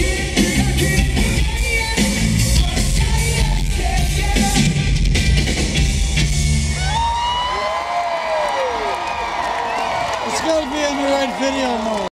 It's gotta be in the right video mode.